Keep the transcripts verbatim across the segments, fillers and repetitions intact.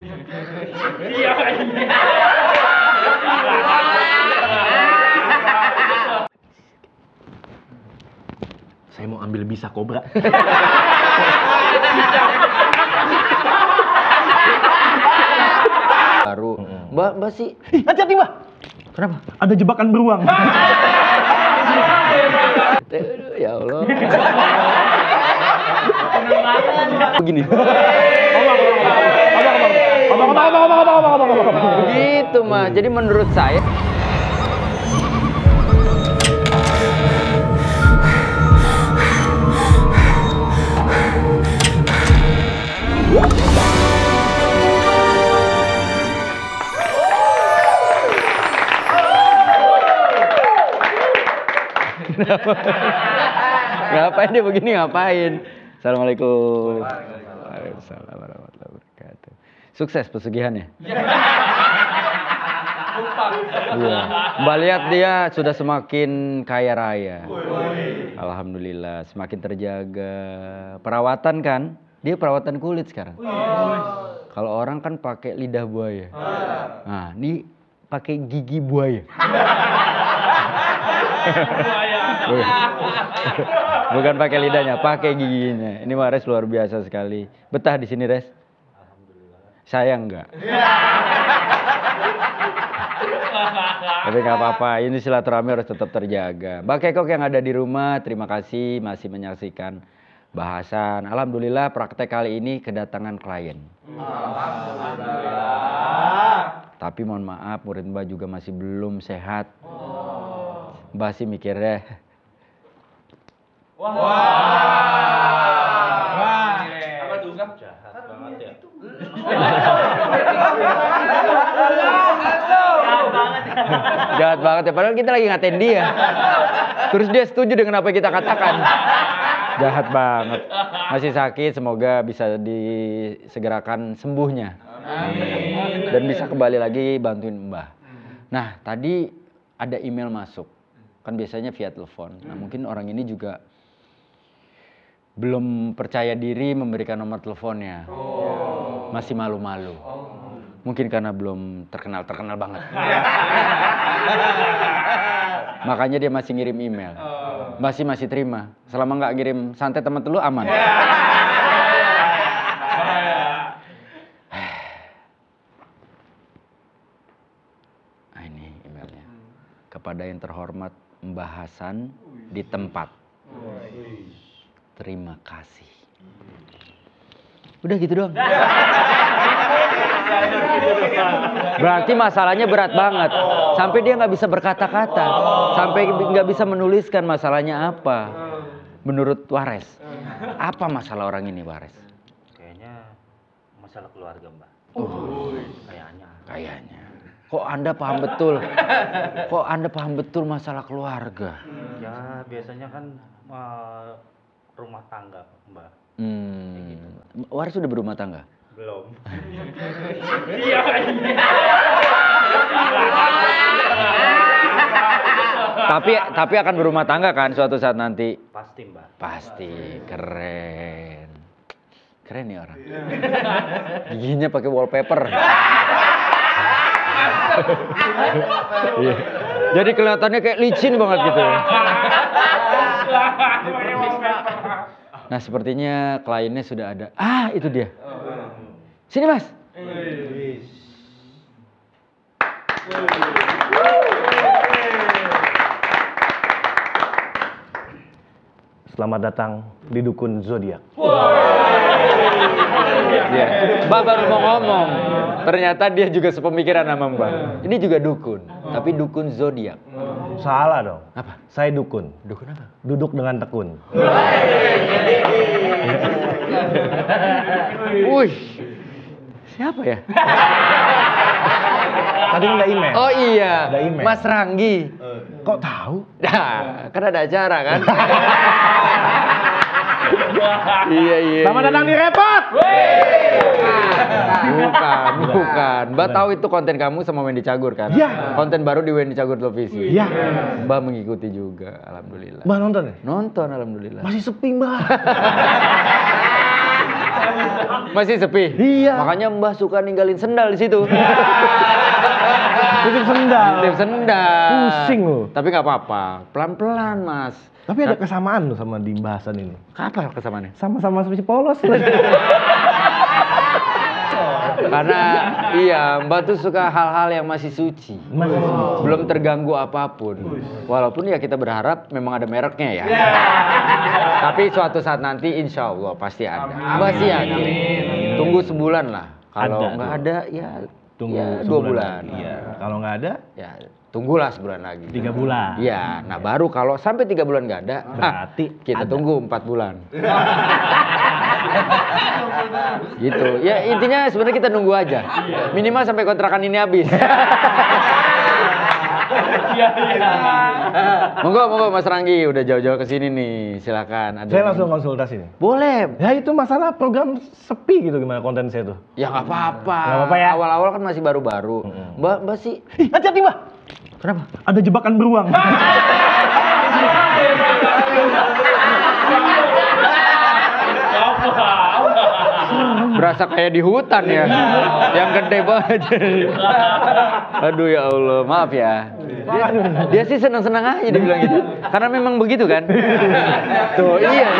Iya. Saya mau ambil bisa kobra. Baru. Mbak, Mbak sih. Ih, hati-hati, Mbak. Kenapa? Ada jebakan beruang. Ya Allah. Begini. Begitu, Mas. Jadi menurut saya ngapain dia begini, ngapain? Assalamualaikum. Waalaikumsalam warahmatullahi wabarakatuh. Sukses pesugihannya. Iya. Mbak lihat dia sudah semakin kaya raya. Alhamdulillah, semakin terjaga. Perawatan kan? Dia perawatan kulit sekarang. Kalau orang kan pakai lidah buaya. Nah, ini pakai gigi buaya. Bukan pakai lidahnya, pakai giginya. Ini Mas Res luar biasa sekali. Betah di sini, Res? Alhamdulillah. Saya enggak. Tapi nggak apa-apa, ini silaturahmi harus tetap terjaga. Mbak Kekok yang ada di rumah, terima kasih masih menyaksikan bahasan. Alhamdulillah praktek kali ini kedatangan klien. Alhamdulillah. Tapi mohon maaf, murid Mbak juga masih belum sehat. Mbak sih mikirnya. Wah. Wah. Apa tuh? Jahat banget ya. Jahat banget ya, padahal kita lagi ngatain dia. Terus dia setuju dengan apa yang kita katakan. Jahat banget. Masih sakit, semoga bisa disegerakan sembuhnya. Amin. Dan bisa kembali lagi bantuin Mbah. Nah, tadi ada email masuk. Kan biasanya via telepon. Nah, mungkin orang ini juga belum percaya diri memberikan nomor teleponnya. Masih malu-malu. Mungkin karena belum terkenal-terkenal banget. Makanya dia masih ngirim email. Masih masih terima. Selama nggak ngirim santet teman telu aman. Nah, ini emailnya. Kepada yang terhormat Mbah Hasan di tempat. Terima kasih. Udah gitu doang. Berarti masalahnya berat banget. Sampai dia nggak bisa berkata-kata. Sampai nggak bisa menuliskan masalahnya apa. Menurut Wares. Apa masalah orang ini, Wares? Kayaknya masalah keluarga, Mbak. Oh, Kayaknya. kayaknya. Kok Anda paham betul? Kok Anda paham betul masalah keluarga? Ya, biasanya kan uh, rumah tangga, Mbak. Hmm. Wares sudah berumah tangga? Belum. Iya. Tapi tapi akan berumah tangga kan suatu saat nanti? Pasti, Mbak. Pasti. Keren. Keren nih orang. Giginya pakai wallpaper. Iya. Jadi kelihatannya kayak licin banget gitu. Nah, sepertinya kliennya sudah ada. Ah, itu dia. Sini, Mas. Selamat datang di Dukun Zodiak. Ya. Mbak baru mau ngomong. Ternyata dia juga sepemikiran sama Mbak. Ini juga dukun, tapi dukun zodiak. Salah dong. Apa? Saya dukun. Dukun apa? Duduk dengan tekun. Wih. Siapa ya? Tadi ada email. Oh iya. Ada email. Mas Ranggi. Kok tahu? Nah, kan ada acara kan? Iya iya. Selamat datang di Repot. Bukan, bukan. Mbak tahu itu konten kamu sama Wendy Cagur kan? Iya. Konten baru di Wendy Cagur Televisi. Iya. Mbak mengikuti juga, alhamdulillah. Mbak nonton ya? Nonton alhamdulillah. Masih sepi, Mbak. Masih sepi. Iya. Makanya Mbah suka ninggalin sendal di situ. Titip sendal. Titip sendal. Pusing lu. Tapi nggak apa-apa, pelan-pelan Mas. Tapi ada kesamaan loh sama di bahasan ini. Apa kesamaannya? Sama-sama seperti polos. Karena iya Mbak tuh suka hal-hal yang masih suci, Masih suci. belum terganggu apapun. Walaupun ya kita berharap memang ada mereknya ya. Tapi suatu saat nanti insya Allah pasti ada. Mbak sih yakin. Tunggu sebulan lah. Kalau Ada nggak tuh. ada ya Tunggu ya, dua sebulan bulan. lagi. Iya. Kalau nggak ada, Ya tunggulah sebulan lagi. tiga bulan. Iya. Nah baru kalau sampai tiga bulan nggak ada, Berarti ah, kita ada. tunggu empat bulan. Gitu. Ya intinya sebenarnya kita nunggu aja. Minimal sampai kontrakan ini habis. Monggo, monggo Mas Ranggi udah jauh-jauh ke sini nih. Silakan. Ada Saya yang- langsung konsultasi nih. Boleh. Ya itu masalah program sepi gitu gimana konten saya tuh. Ya nggak apa-apa. Nggak apa-apa ya? Awal-awal kan masih baru-baru. Mm-mm. Mbak, Mbak sih. Ih, hati-hati Mbak. Kenapa? Ada jebakan beruang. Berasa kayak di hutan ya. Yang gede banget. Aduh ya Allah, maaf ya. Dia, dia sih senang-senang aja dia bilang gitu. Karena memang begitu kan. Tuh, iya.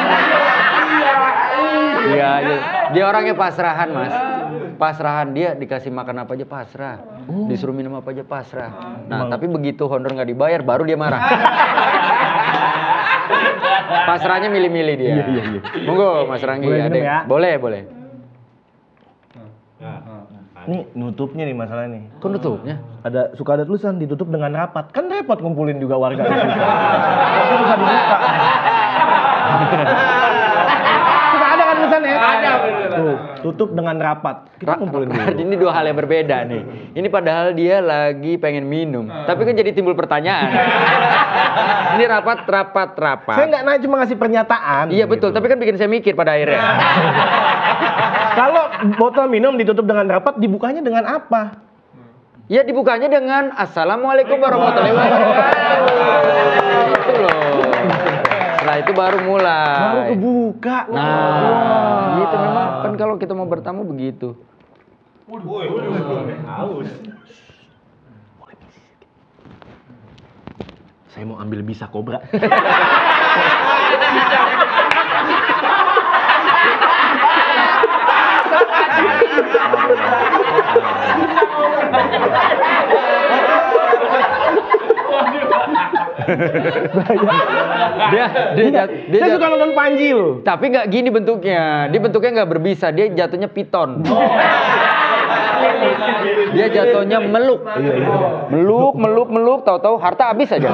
Iya, iya. Dia orangnya pasrahan, Mas. Pasrahan, dia dikasih makan apa aja pasrah. Disuruh minum apa aja pasrah. Nah, tapi begitu honor nggak dibayar baru dia marah. Pasrahnya milih-milih dia. Iya, iya, iya. Monggo Mas Ranggi, Boleh ada minum ya? boleh, boleh. Nih nutupnya nih masalah nih. Kok nutupnya? Ada suka ada tulisan ditutup dengan rapat. Kan repot ngumpulin juga warga. Itu bisa dibuka. Suka ada kan tulisannya? Ada, bener. Tuh, tutup dengan rapat. Kita Ra- ngumpulin ra- dulu. Ini dua hal yang berbeda nih. Ini padahal dia lagi pengen minum, tapi kan jadi timbul pertanyaan. Ini rapat, rapat, rapat. Saya nggak nanya, cuma ngasih pernyataan. Iya betul, gitu. tapi kan bikin saya mikir pada akhirnya. Kalau botol minum ditutup dengan rapat, dibukanya dengan apa? Ya dibukanya dengan Assalamualaikum warahmatullahi wabarakatuh. Itu loh. Setelah itu baru mulai. Baru kebuka. Nah, gitu memang kan kalau kita mau bertamu begitu. Saya mau ambil bisa kobra. Dia dia jat- dia Saya jat- suka nonton Panji loh. tapi nggak gini bentuknya. Dia bentuknya nggak berbisa, dia jatuhnya piton. Dia jatuhnya meluk. Meluk, meluk, meluk, tahu-tahu harta habis aja.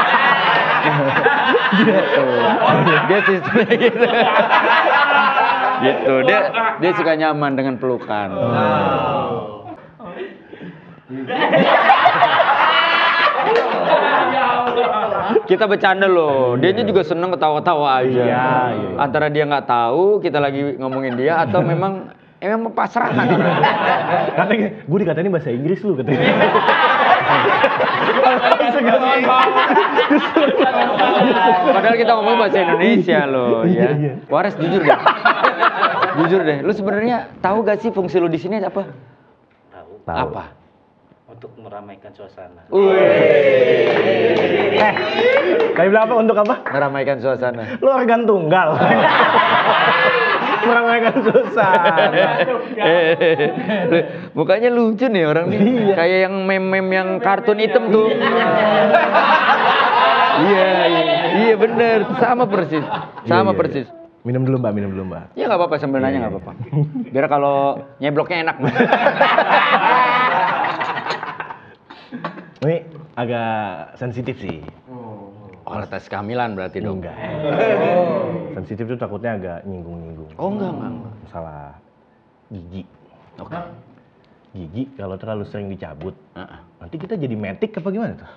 Gitu. Dia sistemnya gitu. Gitu. Dia dia suka nyaman dengan pelukan. Kita bercanda loh. Dianya juga seneng ketawa-ketawa aja. Iya, iya, iya. Antara dia nggak tahu kita lagi ngomongin dia atau memang emang pasrahan. Katanya, gue dikatain bahasa Inggris lu katanya. Padahal kita ngomong bahasa Indonesia loh Iya, ya. iya. Waras jujur deh. Jujur deh. Lu sebenarnya tahu gak sih fungsi lu di sini apa? Tahu. Tahu. Apa? Untuk meramaikan suasana. Wih, Eh, tadi bilang apa untuk apa? meramaikan suasana. Lu organ tunggal. Meramaikan suasana. Eh, mukanya lucu nih orang nih. Iya. Kayak yang meme-meme yang kartun hitam tuh. Iya, iya, iya bener. Sama persis. Sama Iya, iya, persis. iya. Minum dulu mbak, minum dulu mbak. Ya nggak apa-apa sambil nanya Iya, nggak iya. apa-apa. Biar kalau nyebloknya enak mas. Ini agak sensitif sih. Oh, tes kehamilan berarti dong. Enggak. Sensitif tuh takutnya agak nyinggung-nyinggung. Oh enggak, enggak, enggak. Masalah gigi. Oke. Gigi kalau terlalu sering dicabut, Heeh. nanti kita jadi metik apa gimana tuh?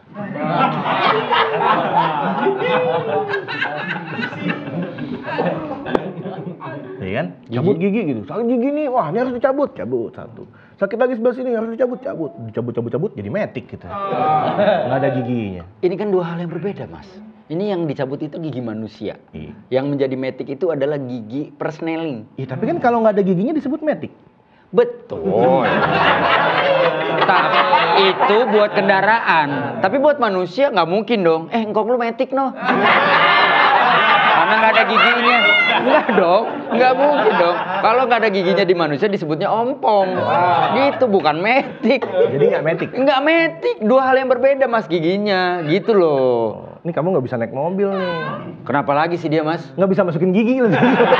Iya kan? Cabut gigi gitu. Sakit gigi nih, wah ini harus dicabut, cabut satu. Sakit lagi sebelah sini harus dicabut, cabut. Dicabut, cabut, cabut, jadi metik gitu. Nggak ada giginya. Ini kan dua hal yang berbeda, Mas. Ini yang dicabut itu gigi manusia. Iya. Yang menjadi metik itu adalah gigi persneling. Iya, tapi kan kalau nggak ada giginya disebut metik. Betul. Tapi itu buat kendaraan. Tapi buat manusia nggak mungkin dong. Eh, engkong lu metik no. Karena nggak ada giginya. Enggak dong, nggak mungkin dong. Kalau nggak ada giginya di manusia disebutnya ompong. Gitu, bukan metik. Jadi nggak metik. Nggak metik, dua hal yang berbeda mas giginya. Gitu loh. Ini kamu nggak bisa naik mobil nih. Kenapa lagi sih dia mas? Nggak bisa masukin gigi lagi.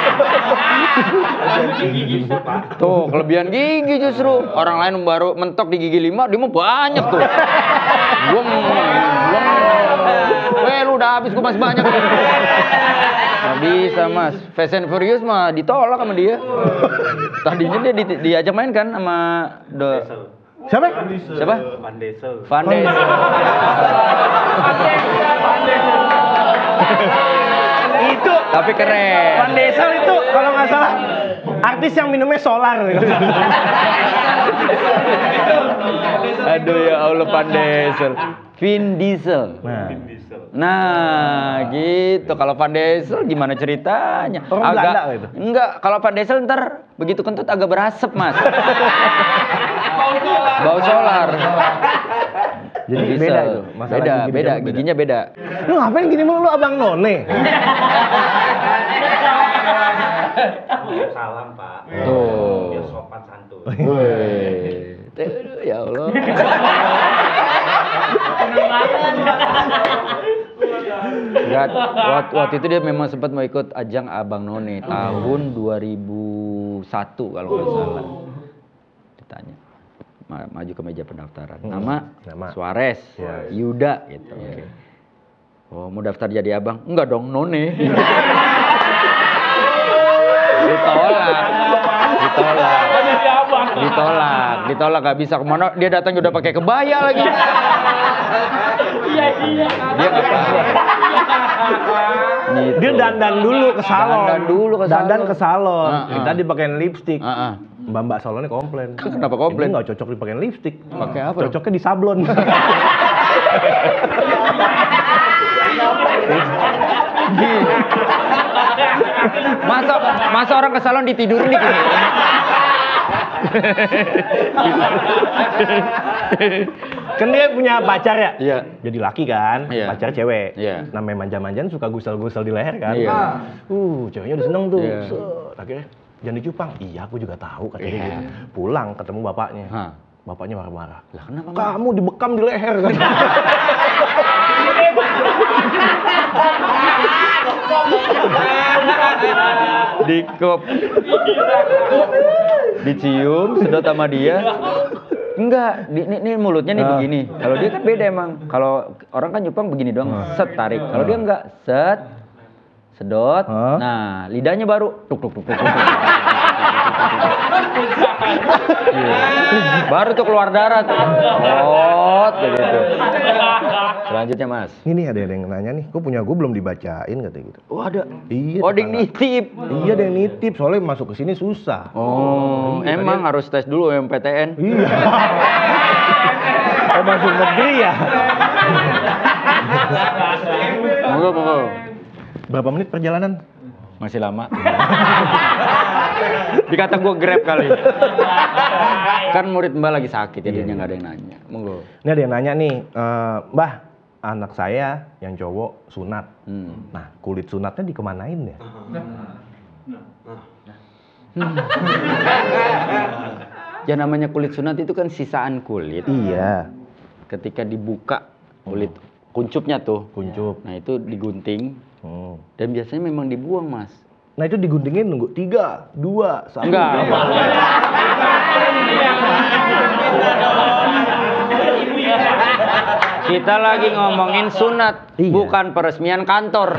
Tuh, kelebihan gigi justru. Orang lain baru mentok di gigi lima, dia mau banyak tuh. Gua Weh, lu udah habis, gua masih banyak. Nggak bisa, Mas. Fast and Furious mah ditolak sama dia. Tadinya dia di, diajak main kan sama The... Siapa? Siapa? Van Diesel. Van Diesel. Itu Tapi keren. Van Diesel itu kalau nggak salah artis yang minumnya solar. Aduh ya Allah, Van Diesel. Vin Diesel. Nah, Nah, gitu. Kalau Van Diesel gimana ceritanya? Orang Belanda gitu? Enggak, kalau Van Diesel ntar begitu kentut agak berasap, Mas. Bau solar. jadi Diesel. beda itu. Masalah Beda, gigi beda, dicabut giginya beda. Lu ngapain gini mulu lu abang none? Salam Pak. Tuh. Biar sopan santun. Wih. Aduh, ya Allah. Enggak, waktu, waktu itu dia memang sempat mau ikut ajang Abang None tahun dua ribu satu kalau nggak salah. Ditanya, ma- maju ke meja pendaftaran. Nama, Nama. Suarez, Ya. Yuda gitu. Oh, mau daftar jadi abang? Enggak dong, None. Ditolak, ditolak, ditolak, ditolak, gak bisa kemana? Dia datang udah pakai kebaya lagi. Dia nggak paham. Gitu. Dia dandan dulu ke salon. Dandan dulu ke salon. Dandan ke salon. Ah, ah. Kita dipakein lipstik. Ah, ah. Mbak-mbak salonnya komplain. Kenapa komplain? Ini nggak cocok dipakein lipstik. Pakai apa dong? Cocoknya di sablon. Gini. Masa masa orang ke salon ditidurin di gini. Kan dia punya pacar ya? Iya. Jadi laki kan, Iya. pacar cewek. Iya. Namanya manja-manjan suka gusel-gusel di leher kan. Iya. Uh, ceweknya udah seneng tuh. Iya. Set, akhirnya jangan dicupang. Iya, aku juga tahu katanya Iya. gitu. Pulang ketemu bapaknya. Hah. Bapaknya marah-marah. Lah kenapa? Mas? Kamu dibekam di leher kan. Dikop. Dicium, sedot sama dia. Enggak, di, ini, ini mulutnya nih Ah. begini. Kalau dia kan beda emang. Kalau orang kan nyupang begini doang, set tarik. Kalau dia enggak, set, sedot. Ah. Nah, lidahnya baru tuk tuk tuk tuk. tuk, tuk. Iya. Baru tuh keluar darah tuh. Hot begitu. Selanjutnya, Mas. Ini ada yang nanya nih, kok punya gue belum dibacain katanya gitu. Oh, ada. Iya. Oh, ding tetangga. nitip. Iya, ada yang nitip soalnya masuk ke sini susah. Oh, Iya, emang tadi- harus tes dulu M P T N. Iya. Oh, masuk negeri ya? Monggo, monggo. Berapa menit perjalanan? Masih lama. Dikata gue grab kali. Kan murid Mbak lagi sakit, jadinya nggak ada yang nanya. Monggo. Ini ada yang nanya nih, eh, Mbah, anak saya yang cowok sunat. Hmm. Nah, kulit sunatnya dikemanain ya? Ya namanya kulit sunat itu kan sisaan kulit. Iya, Ketika dibuka kulit kuncupnya tuh. kuncup. Nah itu digunting Hmm. dan biasanya memang dibuang mas. Nah itu diguntingin nunggu tiga, dua, satu. Enggak. Kita lagi ngomongin sunat, Iya. bukan peresmian kantor.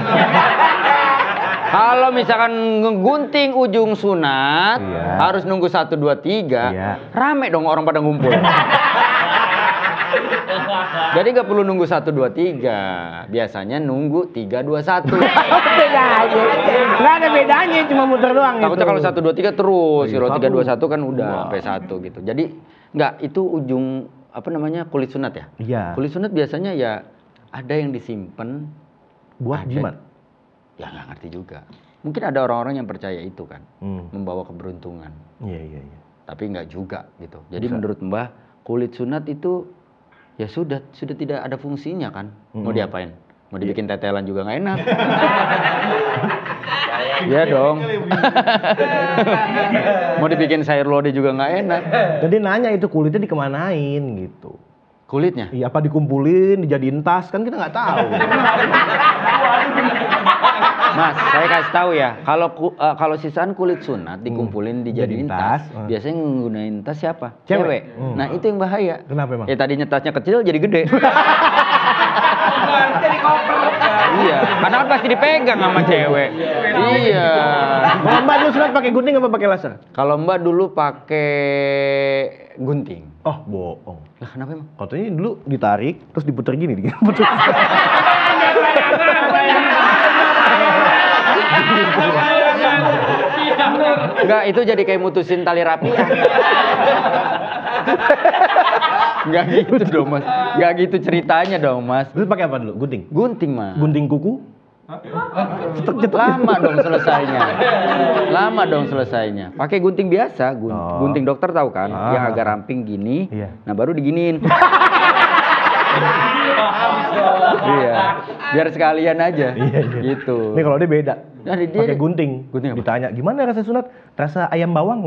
Kalau misalkan ngegunting ujung sunat, Iya. harus nunggu satu, dua, tiga, Iya. rame dong orang pada ngumpul. Jadi nggak perlu nunggu satu dua tiga. Biasanya nunggu tiga dua satu. Beda aja. Nggak ada bedanya, cuma muter doang. Takutnya itu. kalau satu dua tiga terus, Iya, kalau tiga dua satu. satu kan udah Wah. sampai satu gitu. Jadi nggak, itu ujung apa namanya, kulit sunat ya? Iya. Kulit sunat biasanya ya ada yang disimpan Buat ada- jimat. Ya nggak ngerti juga. Mungkin ada orang-orang yang percaya itu kan, Hmm. membawa keberuntungan. Iya, iya, iya. Tapi nggak juga gitu. Jadi Bisa. menurut Mbah, kulit sunat itu ya sudah sudah tidak ada fungsinya kan. Mau Mm-mm. diapain? Mau dibikin tetelan juga nggak enak. Iya dong. Mau dibikin sayur lodeh juga nggak enak. Jadi nanya itu kulitnya dikemanain gitu. Kulitnya? Iya, apa dikumpulin, dijadiin tas, kan kita nggak tahu. Mas, saya kasih tahu ya, kalau ku- eh, kalau sisaan kulit sunat dikumpulin Jadiin dijadiin tas, tas, hmm. biasanya nggunain tas siapa? Cewek. Hmm. Nah, itu yang bahaya. Kenapa emang? Ya tadinya tasnya kecil jadi gede. Jadi koper. Iya, karena kan pasti dipegang sama cewek. Iya. Kalau Mbak dulu sunat pakai gunting apa pakai laser? Kalau Mbak dulu pakai gunting. Oh, bohong. Lah kenapa emang? Katanya dulu ditarik, terus diputer gini, diputer. Enggak, itu jadi kayak mutusin tali rapi. Enggak gitu dong, Mas. Enggak gitu ceritanya dong, Mas. Terus pakai apa dulu? Gunting. Gunting, Mas. Gunting kuku. Lama dong selesainya. Lama dong selesainya. Pakai gunting biasa, gun- Oh. gunting dokter tahu kan, Ah. yang agak ramping gini. Iya. Nah, baru diginiin. Iya. Biar sekalian aja. Iya, iya. Gitu. Nih kalau dia beda. Nah, dia- Pakai gunting. Gunting apa? Ditanya, "Gimana rasa sunat?" "Rasa ayam bawang."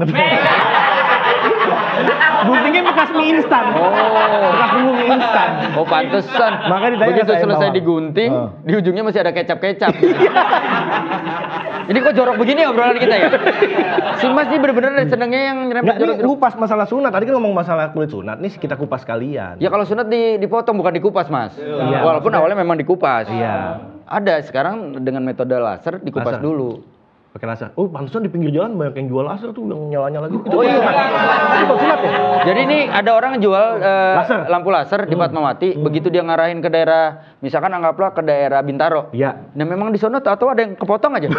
Guntingnya bekas mie instan. Oh. Bekas bumbu mie instan. Oh, pantesan. Makanya ditanya Begitu saya selesai bawang. digunting, Oh. di ujungnya masih ada kecap-kecap. Ini kok jorok begini obrolan kita ya? Si Mas ini bener-bener senengnya yang Nggak, nyerempet ini jorok. kupas masalah sunat. Tadi kan ngomong masalah kulit sunat. Nih kita kupas kalian. Ya kalau sunat di, dipotong bukan dikupas, Mas. Iya, Walaupun maksudnya- awalnya memang dikupas. Iya. Ada sekarang dengan metode laser dikupas Laser. dulu. Pakai laser. Oh, pantesan di pinggir jalan banyak yang jual laser tuh yang nyala-nyala gitu. Oh iya. Itu buat sunat ya? Jadi ini ada orang jual eh, Laser. lampu laser di Fatmawati, begitu dia ngarahin ke daerah, misalkan anggaplah ke daerah Bintaro. Iya. Nah memang di sono atau ada yang kepotong aja.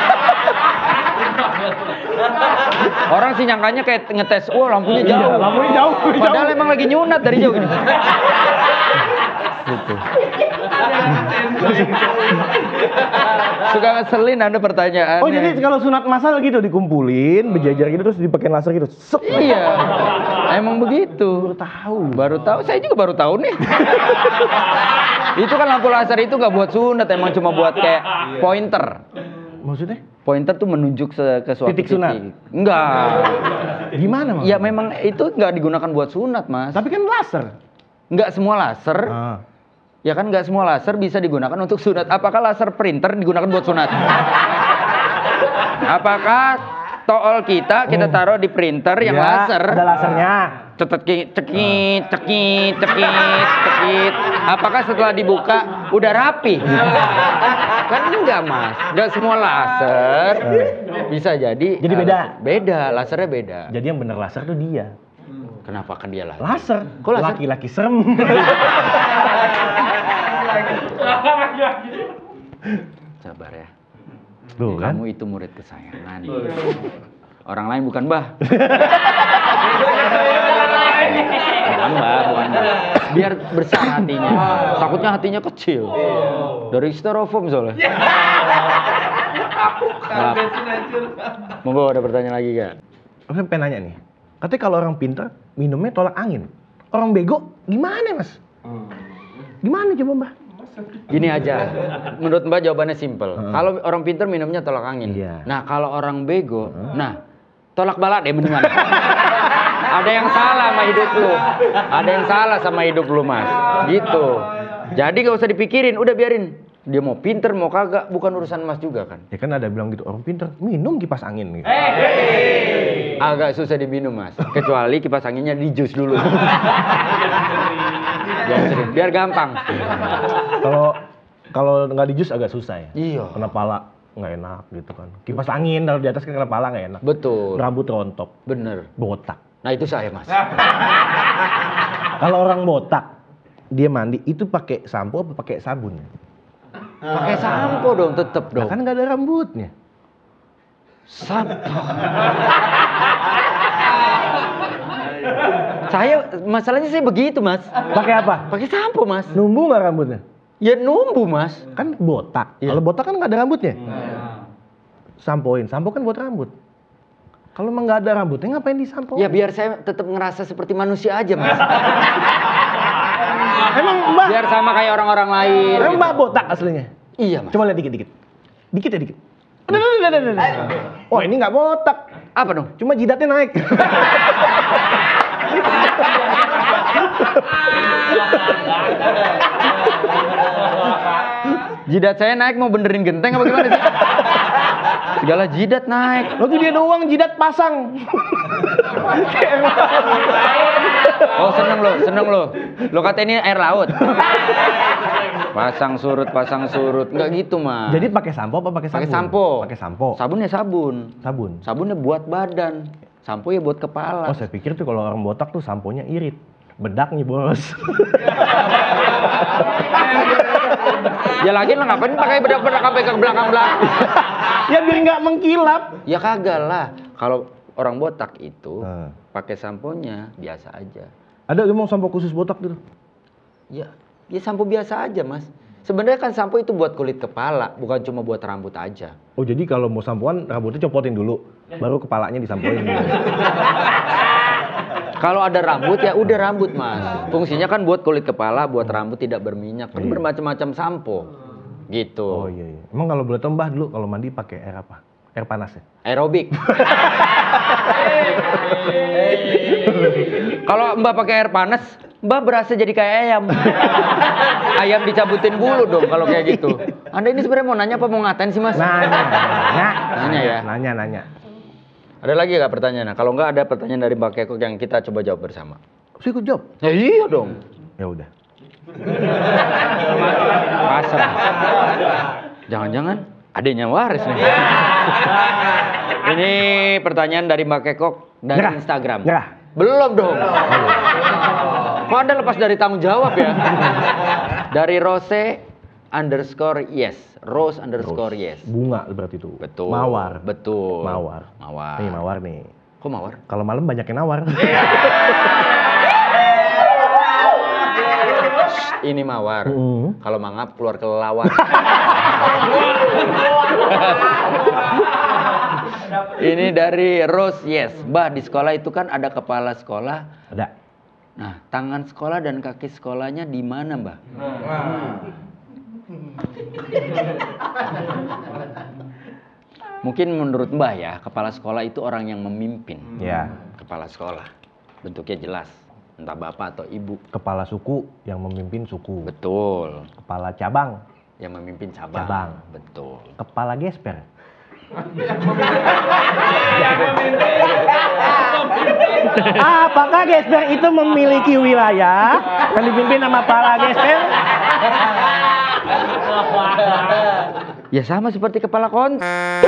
Orang sih nyangkanya kayak ngetes, wah lampunya jauh. Iya, lampunya jauh, Padahal jauh. emang lagi nyunat dari jauh gini. Gitu. Suka ngeselin ada pertanyaan. Oh, jadi kalau sunat massal gitu dikumpulin, berjajar gitu terus dipakai laser gitu. Sep. Iya, emang begitu. Baru tahu. Baru tahu, saya juga baru tahu nih. Itu kan lampu laser itu nggak buat sunat, emang cuma buat kayak pointer. Maksudnya? Pointer tuh menunjuk se- ke suatu Titik sunat? Enggak. Gimana, Mas? Ya memang itu nggak digunakan buat sunat, Mas. Tapi kan laser. Nggak semua laser. Ah. Ya kan nggak semua laser bisa digunakan untuk sunat. Apakah laser printer digunakan buat sunat? Apakah tool kita kita taruh di printer yang Ya, laser? ada lasernya. Cetet ki- cekit, cekit, cekit, cekit. Apakah setelah dibuka udah rapi? Kan enggak, Mas. Enggak semua laser bisa jadi. Jadi eh, beda? Beda, lasernya beda. Jadi yang bener laser tuh dia. Kenapa kan dia laser? Laser. Kok laser? Laki-laki serem. Sabar ya. Tuh kan? Kamu itu murid kesayangan. Orang lain bukan Mbah. Bukan Mbah, bukan Mbah. Biar besar hatinya. Takutnya hatinya kecil. Dari styrofoam soalnya. Maaf. Monggo ada pertanyaan lagi gak? Aku pengen nanya nih. Katanya kalau orang pintar minumnya tolak angin. Orang bego gimana, Mas? Gimana coba, Mbak? Gini aja, menurut Mbak jawabannya simpel. Kalau orang pintar minumnya tolak angin. Iya. Nah kalau orang bego, nah tolak bala deh mendingan. Ada yang salah sama hidup lu. Ada yang salah sama hidup lu, Mas. Gitu. Jadi gak usah dipikirin, udah biarin. Dia mau pinter mau kagak, bukan urusan Mas juga kan. Ya kan ada bilang gitu, orang pintar minum kipas angin gitu. Agak susah diminum, Mas. Kecuali kipas anginnya di jus dulu. Biar sering, biar gampang. Kalau kalau nggak di jus agak susah ya. Iya. Kena pala nggak enak gitu kan. Kipas angin taruh di atas kan kena pala nggak enak. Betul. Rambut rontok, Bener. botak. Nah itu saya, Mas. Kalau orang botak, dia mandi itu pakai sampo apa pakai sabun? Pakai sampo dong, tetep Nah, dong. kan nggak ada rambutnya. Sampo. Saya masalahnya saya begitu, Mas. Pakai apa? Pakai sampo, Mas. Numbu nggak rambutnya? Ya numbu, Mas. Kan botak. Iya. Kalau botak kan nggak ada rambutnya. Sampoin, sampo kan buat rambut. Kalau emang nggak ada rambutnya ngapain disampoin? Ya biar saya tetap ngerasa seperti manusia aja, Mas. Emang mbak? Biar sama kayak orang-orang lain. Emang gitu. mbak botak aslinya? Iya, Mas. Coba lihat dikit-dikit. Dikit ya dikit. Udah, udah, udah, udah, udah. Oh ini nggak botak. Apa dong? Cuma jidatnya naik. Jidat saya naik mau benerin genteng apa gimana sih? Segala jidat naik. Lo tuh dia doang jidat pasang. Oh seneng lo, seneng lo. Lo kata ini air laut. Pasang surut, pasang surut. Enggak gitu, Mas. Jadi pakai sampo apa pakai sabun? Pakai sampo. Pakai sampo. Sabun ya sabun. Sabun. Sabunnya buat badan. Sampo ya buat kepala. Oh saya pikir tuh kalau orang botak tuh samponya irit. Bedaknya bos. Ya lagi lah ngapain pakai bedak-bedak sampai ke belakang-belakang? Ya biar nggak mengkilap. Ya kagak lah. Kalau orang botak itu Hmm. pakai samponya biasa aja. Ada emang sampo khusus botak gitu? Ya, ya sampo biasa aja, Mas. Sebenarnya kan sampo itu buat kulit kepala, bukan cuma buat rambut aja. Oh jadi kalau mau sampoan rambutnya copotin dulu, baru kepalanya disampoin. Kalau ada rambut ya udah rambut, Mas. Fungsinya kan buat kulit kepala, buat rambut tidak berminyak. Kan Iya. bermacam-macam sampo. Gitu. Oh iya iya. Emang kalau boleh tambah dulu kalau mandi pakai air apa? Air panas ya? Aerobik. Kalau Mbak pakai air panas, Mbak berasa jadi kayak ayam. Ayam dicabutin bulu dong kalau kayak gitu. Anda ini sebenarnya mau nanya apa mau ngatain sih, Mas? Nanya, nanya, Nanya ya? Nanya, nanya. Ada lagi nggak pertanyaan? Kalau nggak ada pertanyaan dari Mbak Kekok yang kita coba jawab bersama. Saya ikut jawab. Ya iya dong. Ya udah. Pasrah. Jangan-jangan adanya waris nih. Ini pertanyaan dari Mbak Kekok dari Nyerah. Instagram. Nyerah. Belum dong. Kok Anda lepas dari tanggung jawab ya? Dari Rose underscore yes. Rose underscore yes. Bunga berarti itu. Betul. Mawar. Betul. Mawar. Mawar. Nih mawar nih. Kok mawar? Kalau malam banyak yang nawar. Ini mawar. Mm. Kalau mangap keluar kelelawar. Ini dari Rose yes. Bah di sekolah itu kan ada kepala sekolah. Ada. Nah, tangan sekolah dan kaki sekolahnya di mana, Mbak? Mungkin menurut Mbah ya, kepala sekolah itu orang yang memimpin. Ya. Kepala sekolah. Bentuknya jelas. Entah bapak atau ibu. Kepala suku yang memimpin suku. Betul. Kepala cabang. Yang memimpin cabang. Cabang. Betul. Kepala gesper. Apakah gesper itu memiliki wilayah yang dipimpin sama para gesper? Ya sama seperti kepala kon.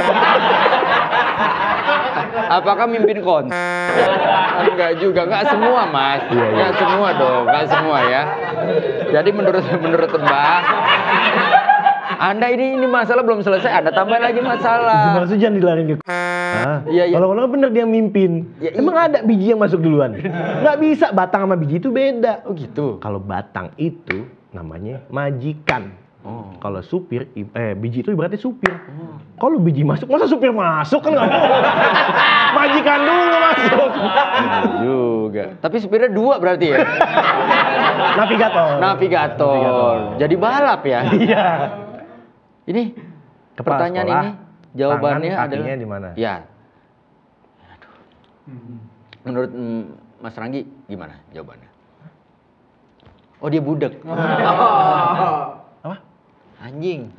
Apakah mimpin kon? Enggak juga, enggak semua, Mas. Enggak semua dong, enggak semua ya. Jadi menurut menurut Mbak, Anda ini ini masalah belum selesai, Anda tambah lagi masalah. Maksudnya jangan dilarin ke ah, Iya, iya. Kalau orang bener dia mimpin. Ya, Emang iya. ada biji yang masuk duluan? Nggak bisa, batang sama biji itu beda. Oh gitu. Kalau batang itu namanya majikan. Oh. Kalau supir, i- eh biji itu berarti supir. Kalau biji masuk, masa supir masuk kan nggak mau? Majikan dulu masuk. Juga. Tapi supirnya dua berarti ya? Navigator. Navigator. Jadi balap ya? Iya. Ini Kepala pertanyaan sekolah, ini jawabannya tangan, adalah kakinya di mana? Ya. Aduh. Menurut mm, Mas Ranggi gimana jawabannya? Oh dia budek. Apa? Anjing.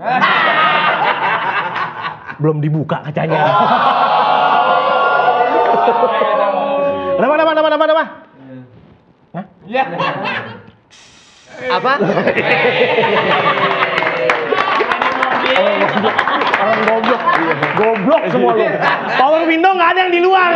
Belum dibuka kacanya. Nama, nama, nama, nama, nama. Hah? Apa? Orang goblok. Goblok. Sengok semua lu. Power window nggak ada yang di luar.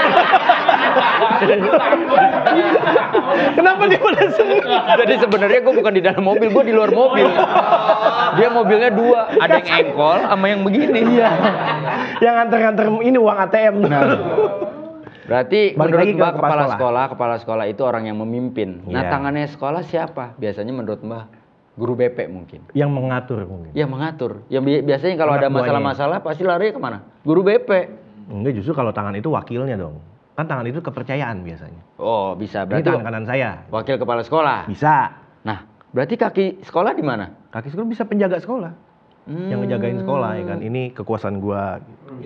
Kenapa dia pada sengok? Jadi sebenarnya gue bukan di dalam mobil, gue di luar mobil. Dia mobilnya dua, ada yang engkol sama yang begini. Iya. Yang nganter-nganter ini uang A T M. Nah, berarti Balik menurut lagi ke Mbah kepala kepala sekolah. sekolah, kepala sekolah itu orang yang memimpin. Nah, Iya. tangannya sekolah siapa? Biasanya menurut Mbah guru B P mungkin. Yang mengatur mungkin. Ya mengatur. Yang bi- biasanya kalau Anak ada masalah-masalah pasti lari kemana? Guru B P. Enggak, justru kalau tangan itu wakilnya dong. Kan tangan itu kepercayaan biasanya. Oh, bisa. Ini Berarti tangan kanan saya. wakil kepala sekolah. Bisa. Nah, berarti kaki sekolah di mana? Kaki sekolah bisa penjaga sekolah. Hmm. Yang ngejagain sekolah ya kan. Ini kekuasaan gua.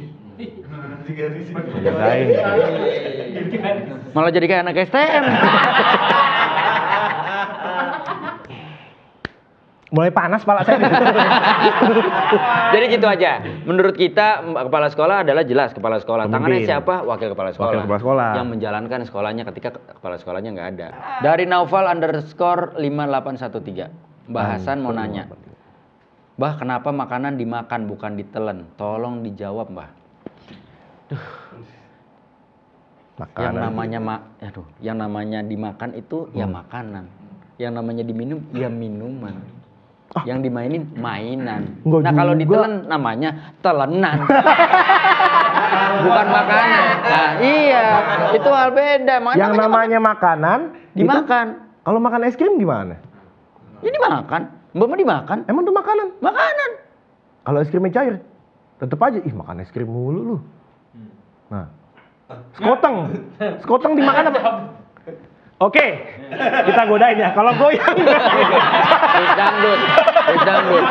Jagain. Malah jadi kayak anak S T M. Mulai panas pala saya. Jadi gitu aja. Menurut kita m- kepala sekolah adalah jelas kepala sekolah. Tangannya Pemimpin. siapa? Wakil kepala sekolah. Wakil kepala sekolah. Yang menjalankan sekolahnya ketika ke- kepala sekolahnya nggak ada. Dari Naufal underscore lima delapan satu tiga. Mbah Hasan mau nanya. Mbah, kenapa makanan dimakan bukan ditelan? Tolong dijawab, Mbah. Makanan. Yang namanya ma aduh, yang namanya dimakan itu ya makanan. Yang namanya diminum ya minuman. Yang dimainin mainan. Nggak Nah, kalau juga. ditelen namanya telenan. Bukan makanan. Nah, iya, itu hal beda. Makanya Yang namanya makanan dimakan. itu- kalau makan es krim gimana? Ini dimakan. Mbak mah dimakan. Emang tuh makanan? Makanan. Kalau es krimnya cair, tetep aja ih makan es krim mulu lu. Nah, sekoteng, sekoteng dimakan apa? Oke, kita godain ya. Kalau goyang, Terus dangdut. Terus dangdut.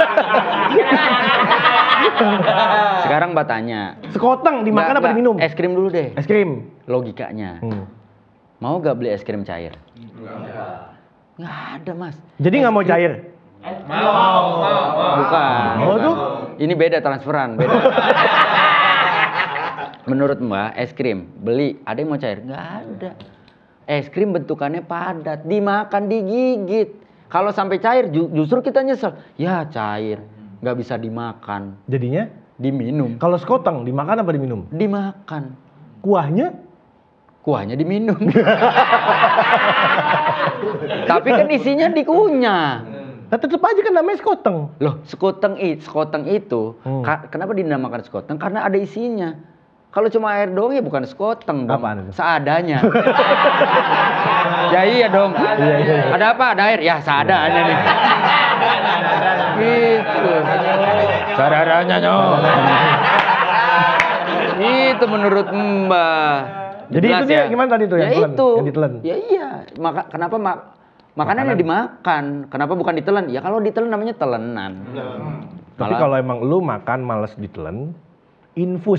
Sekarang Mbak tanya. sekoteng dimakan Mbak, apa Mbak, diminum? Es krim dulu deh. Es krim. Logikanya. Hmm. Mau gak beli es krim cair? Nggak ada, Mas. Jadi nggak mau cair? Mau, mau, mau. Bukan. Oh tuh? Ini beda transferan, beda. Menurut Mbak, es krim beli, ada yang mau cair? Nggak ada. Es krim bentukannya padat, dimakan, digigit. Kalau sampai cair, ju- justru kita nyesel. Ya cair, nggak bisa dimakan, Jadinya diminum, kalau sekoteng dimakan apa diminum? dimakan. Kuahnya? Kuahnya diminum. Tapi kan isinya dikunyah. Nah, tetep aja kan namanya sekoteng. Loh, sekoteng itu, sekoteng itu, Hmm. ka- kenapa dinamakan sekoteng? Karena ada isinya. Kalau cuma air doang ya bukan sekoteng dong. Apaan itu? Seadanya. Ya iya dong. Ada apa? Ada air? Ya seadanya nih. Gitu. Seadanya nyok. Itu menurut Mbak. Jadi Jelas itu dia gimana tadi tuh yang ya telan? itu. Yang ditelan? Ya iya. Maka kenapa mak makanannya dimakan? Kenapa bukan ditelan? Ya kalau ditelan namanya telenan. Tapi Malah- kalau emang lu makan males ditelan, infus.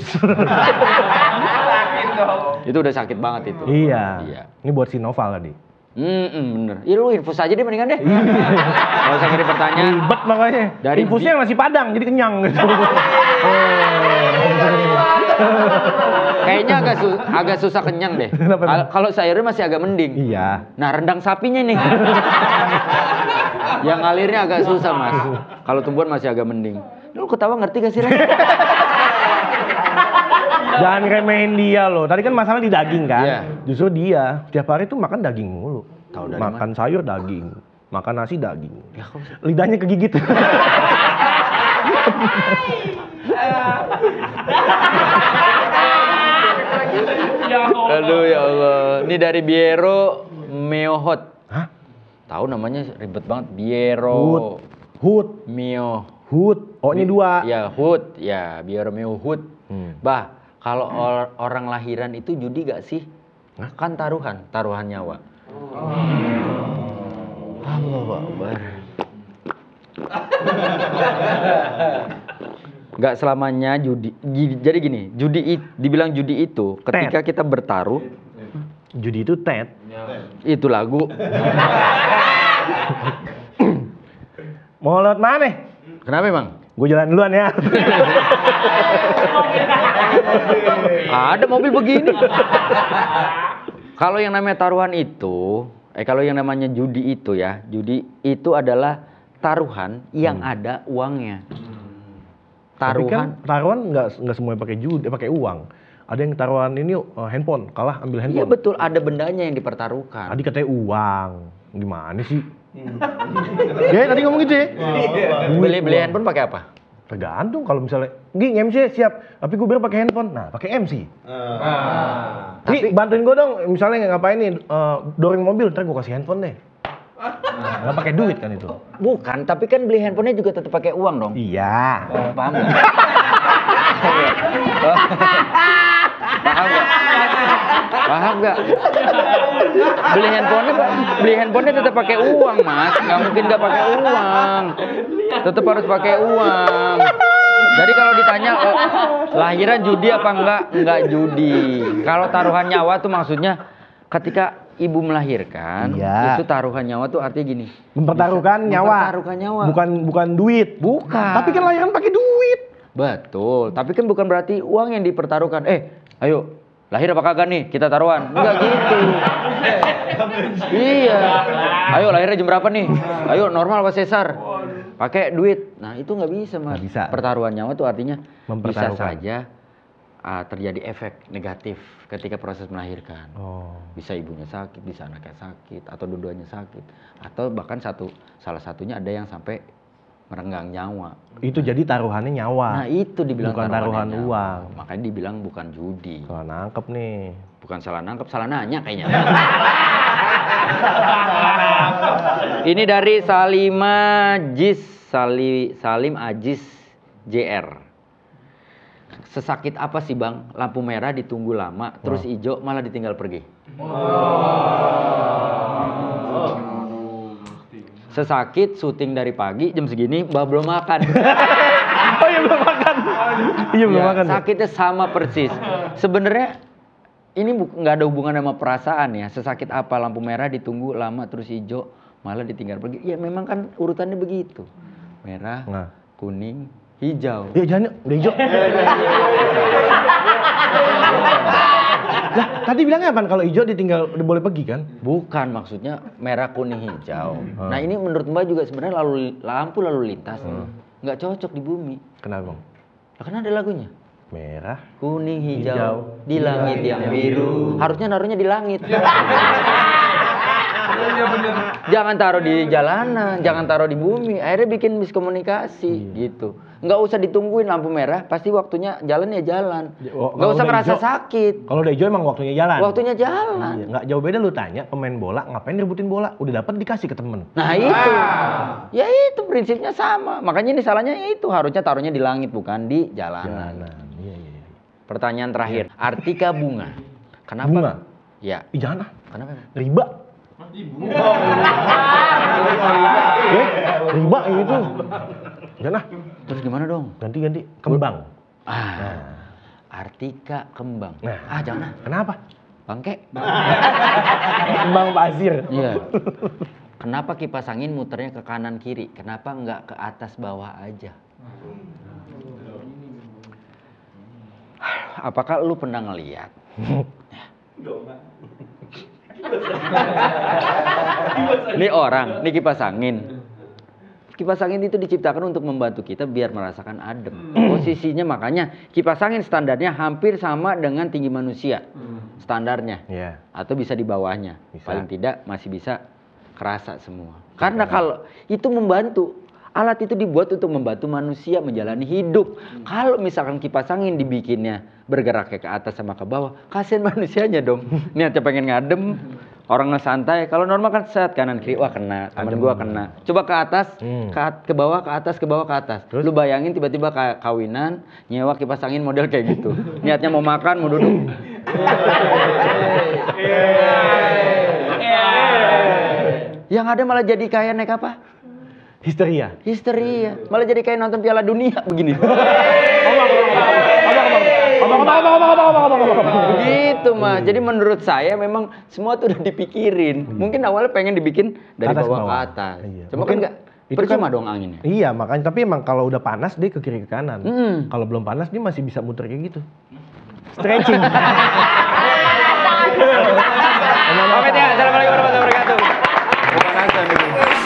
Itu udah sakit banget itu. Iya. Iya. Ini buat si Noval tadi. Hmm, hmm, bener. Ya lu infus aja deh mendingan deh. Gak usah kirim pertanyaan. Ribet makanya. Dari Infusnya yang nasi padang jadi kenyang gitu. Kayaknya agak su- agak susah kenyang deh. Kenapa tuh? Kal- Kalau sayurnya masih agak mending. Iya. Nah, rendang sapinya nih. Yang ngalirnya agak susah, Mas. Kalau tumbuhan masih agak mending. Lu ketawa ngerti gak sih, Ren? Jangan remehin dia loh. Tadi kan masalah di daging kan. Iya. Justru dia tiap hari tuh makan daging mulu. Tahu dari Makan sayur daging, makan nasi daging. Ya, kok bisa? Lidahnya kegigit. Aduh ya Allah. Ini dari Biero Meohot. Hah? Tahu namanya ribet banget. Biero Hut. Hut. Meo. Hut. O-nya dua. Ya, Hut. Ya, Biero Meohut. Hmm. Bah, kalau or- orang lahiran itu judi gak sih? Hah? Kan taruhan, taruhan nyawa. Allahu Akbar. Gak selamanya judi. Gi- Jadi gini, judi it- dibilang judi itu ketika kita bertaruh, Judi itu tet. itu lagu. Mau lewat mana? Kenapa emang? Gue jalan duluan ya. Ada mobil begini. Kalau yang namanya taruhan itu, eh kalau yang namanya judi itu ya, judi itu adalah taruhan yang ada uangnya. Tapi taruhan. kan taruhan nggak nggak semuanya pakai judi, pakai uang. Ada yang taruhan ini uh, handphone, kalah ambil handphone. Iya betul, ada bendanya yang dipertaruhkan. Tadi katanya uang. Gimana sih? Ya tadi ngomong gitu ya. Beli beli handphone pakai apa? Tergantung kalau misalnya, Ging M C siap, tapi gue bilang pakai handphone. Nah, pakai M C. Ah. Tapi bantuin gue dong, misalnya ngapain nih, uh, dorong mobil, ntar gue kasih handphone deh. Nah, nggak pakai duit kan itu? Bukan, tapi kan beli handphonenya juga tetap pakai uang dong. Iya. Paham nggak? Paham nggak? Paham nggak? Beli handphonenya, beli handphonenya tetap pakai uang mas, nggak mungkin nggak pakai uang. Tetap harus pakai uang. Jadi kalau ditanya oh, lahiran judi apa enggak? Enggak judi. Kalau taruhan nyawa tuh maksudnya ketika ibu melahirkan, iya. itu taruhan nyawa tuh artinya gini. Mempertaruhkan bisa, nyawa. Mempertaruhkan nyawa. Bukan bukan duit. Bukan. Tapi kan lahiran pakai duit. Betul. Tapi kan bukan berarti uang yang dipertaruhkan. Eh, ayo lahir apa kagak nih? Kita taruhan. Enggak gitu. Iya. Ayo lahirnya jam berapa nih? Ayo normal apa sesar? Pakai duit. Nah itu nggak bisa mas. Nggak bisa. Pertaruhan nyawa tuh artinya bisa Mempertaruhkan. saja uh, terjadi efek negatif ketika proses melahirkan. Oh. Bisa ibunya sakit, bisa anaknya sakit, atau dua-duanya sakit, atau bahkan satu salah satunya ada yang sampai merenggang nyawa. Itu jadi taruhannya nyawa. Nah itu dibilang bukan taruhan nyawa. uang. Makanya dibilang bukan judi. Kalau nangkep nih. Bukan salah nangkep, salah nanya kayaknya. Ini dari Salima Jis, Sali, Salim Ajis J R. Sesakit apa sih bang? Lampu merah ditunggu lama, terus hijau malah ditinggal pergi. Sesakit syuting dari pagi jam segini, mbak belum makan. Oh iya belum makan. Iya belum Ya, makan. sakitnya sama persis. Sebenarnya ini nggak ada hubungan sama perasaan ya. Sesakit apa lampu merah ditunggu lama terus hijau malah ditinggal pergi. Ya memang kan urutannya begitu. Merah, Nah. kuning, hijau. Ya jangan udah hijau. Lah tadi bilangnya apa? Kalau hijau ditinggal boleh pergi kan? Bukan maksudnya merah, kuning, hijau. Hmm. Nah ini menurut Mbak juga sebenarnya lalu lampu lalu lintas nggak cocok di bumi. Kenapa bang? Lah kan ada lagunya. Merah. Kuning, hijau, Hijau. di langit yang biru. Harusnya naruhnya di langit. Jangan taruh di jalanan, jangan taruh di bumi. Akhirnya bikin miskomunikasi gitu. Nggak usah ditungguin lampu merah, pasti waktunya jalan ya jalan. Oh, Nggak usah udah ngerasa hijau- sakit. Kalau udah hijau emang waktunya jalan. Waktunya jalan. Iya, nggak jauh beda lu tanya pemain bola ngapain rebutin bola? Udah dapat dikasih ke temen. Nah itu, ya itu prinsipnya sama. Makanya ini salahnya itu harusnya taruhnya di langit bukan di jalanan. Jalanan. Iya iya. iya. Pertanyaan terakhir, Artika Bunga. Kenapa? Bunga? Ya. Ih jangan ah. Kenapa? Riba. Eh, riba itu. Jangan ah. Terus gimana dong? Ganti ganti. Kembang. Ah, Artika Kembang. Nah. Ah jangan ah, Kenapa? bangke. Kembang pasir. Iya. Kenapa kipas angin muternya ke kanan kiri? Kenapa nggak ke atas bawah aja? Apakah lu pernah ngeliat? Ini orang, ini kipas angin. Kipas angin itu diciptakan untuk membantu kita biar merasakan adem. Posisinya makanya kipas angin standarnya hampir sama dengan tinggi manusia. Standarnya. Iya. Atau bisa di bawahnya. Bisa. Paling tidak masih bisa kerasa semua. Karena kalau itu membantu, alat itu dibuat untuk membantu manusia menjalani hidup. Kalau misalkan kipas angin dibikinnya bergerak ke atas sama ke bawah, kasihan manusianya dong. Niatnya pengen ngadem, orang ngesantai. Kalau normal kan set kanan kiri, wah kena, temen Adem. gua kena. Coba ke atas, Hmm. ke, at- ke bawah, ke atas, ke bawah, ke atas. Terus? Lu bayangin tiba-tiba ka- kawinan, nyewa kipas angin model kayak gitu. Niatnya mau makan, mau duduk. Yang ada malah jadi kayak naik apa? Histeria. Histeria. Malah jadi kayak nonton Piala Dunia begini. Begitu mah. Jadi menurut saya memang semua tuh udah dipikirin. Mungkin awalnya pengen dibikin dari Atas bawah ke bawah. atas. Iya. Cuma Mungkin kan enggak itu percuma kan- dong anginnya. Iya makanya tapi emang kalau udah panas dia ke kiri ke kanan. Mm. Kalau belum panas dia masih bisa muter kayak gitu. Stretching. Pamit ya. Assalamualaikum warahmatullahi wabarakatuh. Terima kasih.